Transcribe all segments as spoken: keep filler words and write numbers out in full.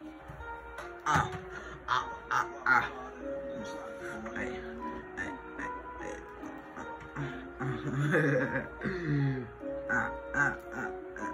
Ah, ah, ah, ah. Hey, hey, hey, hey. Ah, ah, ah.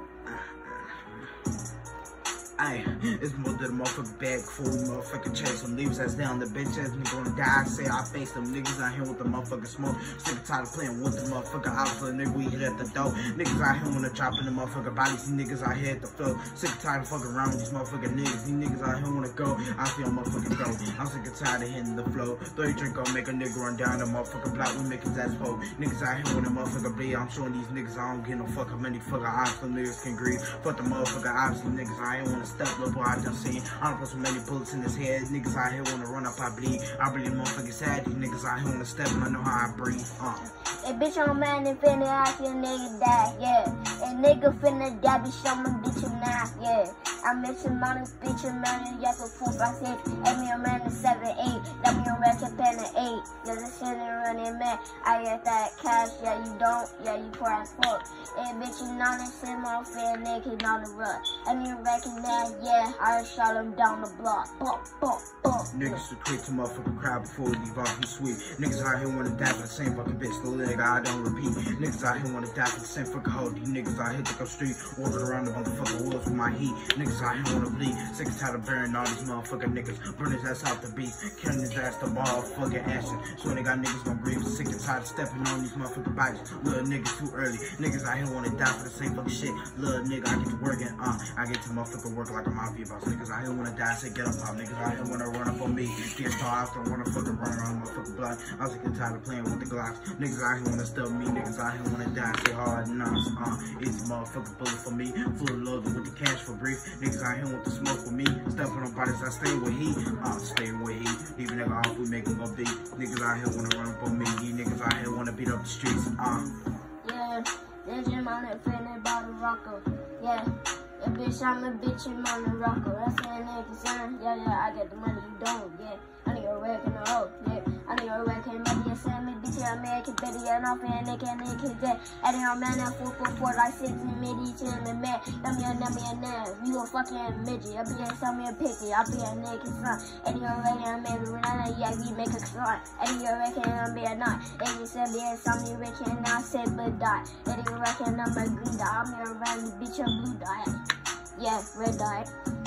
Ay, it's more than a motherfucking bag full of motherfucking chase. Some leaves that's down, the bitch ass me gonna die. I say I face them niggas out here with the motherfucking smoke. Sick and tired of playing with the motherfucking opposite nigga. We hit at the door. Niggas out here wanna drop in the motherfucking bodies. These niggas out here at the flow. Sick and tired of fucking around with these motherfucking niggas. These niggas out here wanna go. I feel motherfucking go. I'm sick and tired of hitting the flow. Throw your drink on, make a nigga run down the motherfucking block. We make his ass fold. Niggas out here with a motherfucking bleed. I'm showing these niggas I don't get no fuck how many fucking eyes some niggas can grieve. Fuck the motherfucking eyes. These niggas out here wanna step up. I done seen. I don't put so many bullets in his head. Niggas out here wanna run up, I bleed. I bleed motherfucking sad. These niggas out here wanna step and I know how I breathe. Uh. Hey, bitch, I'm mad and finna ask your nigga die, yeah. And nigga finna die, be show my bitch a knife, yeah. I mention money, bitch, and money, yes, a four by six. And me a man a seven, eight. Let me a record pen an eight. Yeah, this shit ain't running, man. I get that cash, yeah, you don't, yeah, you poor as fuck. Hey, bitch, you know this shit, my friend, nigga, on the run. And me a record man, yeah, I just shot him down the block. Bump, bump, bump. Niggas too quick to motherfucking cry before we leave off, you sweet. Niggas out here wanna die for the same fucking bitch, the leg I don't repeat. Niggas out here wanna die for the same fucking hoe. These niggas out here take up street, walking around the motherfucking woods with my heat. Niggas out here wanna bleed, sick and tired of burying all these motherfucking niggas. Burn his ass out the beast, killing his ass to ball, fucking action. So they got niggas gon' breathe, sick and tired of stepping on these motherfucking bodies. Little niggas too early, niggas out here wanna die for the same fucking shit. Little nigga, I get to working, uh, I get to motherfucking work like a mafia boss. Niggas out here wanna die, say get up pop. Niggas out here wanna run up on me. Get star, I don't wanna fucking run around motherfucking block. I'm sick and tired of playing with the Glocks. Niggas out here wanna stub me, niggas out here wanna die, say hard knocks. Uh, it's a motherfucking bullet for me, full of love with the cash for brief. Niggas out here want the smoke with me, stepping on bodies, I stay with heat. Uh, stay with heat, leave a nigga off, we make him go beat. Niggas out here wanna run up on me, these niggas out here wanna beat up the streets. Uh. Yeah, there's your money feeling about the rocker. Yeah. Yeah, bitch, I'm a bitch and I'm a rocker. That's what a nigga saying. Yeah, yeah, I get the money, you don't, yeah. I need a wreck in the hoe, yeah. I need a wreck in the money, you send me, bitch, I'm making bitty, and I'm feeling nigga, nigga, yeah. And then I'm man, that four, four, four, like six, and mid, each in the man. Let me a name, me a name. You a fucking midget. I be a sell me a picky, I be a nigga son. And you're a wreck, and I'm maybe when I know, yeah, we make a son. And you're a wreck, and I'm be a nut. And you said, be a some me rich, and I said, but die. And you're a wreck, and I'm a green dot. I'm here around the bitch, a blue dot. Yeah, red dot.